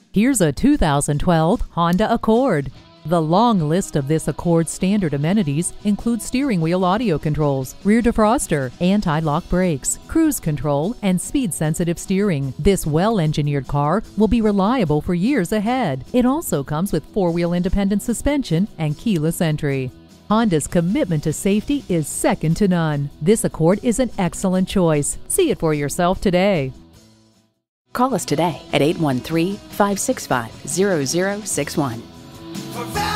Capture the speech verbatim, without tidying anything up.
Here's a two thousand twelve Honda Accord. The long list of this Accord standard amenities includes steering wheel audio controls, rear defroster, anti-lock brakes, cruise control, and speed-sensitive steering. This well-engineered car will be reliable for years ahead. It also comes with four-wheel independent suspension and keyless entry. Honda's commitment to safety is second to none. This Accord is an excellent choice. See it for yourself today. Call us today at eight one three, five six five, zero zero six one. For